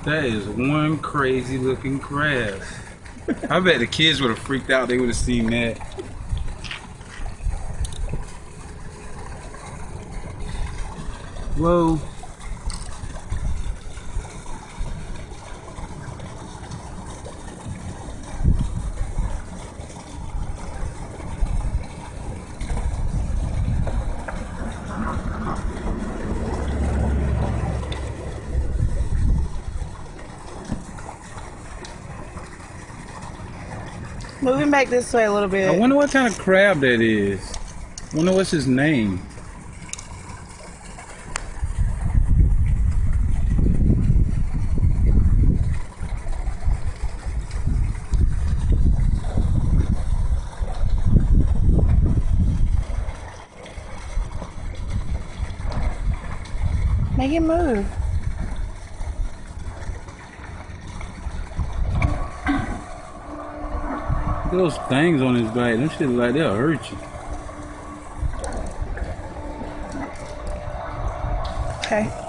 That is one crazy looking crab. I bet the kids would have freaked out. They would have seen that. Whoa. Moving back this way a little bit. I wonder what kind of crab that is. I wonder what's his name. Make it move. Those things on his back, them shit like they'll hurt you. Okay.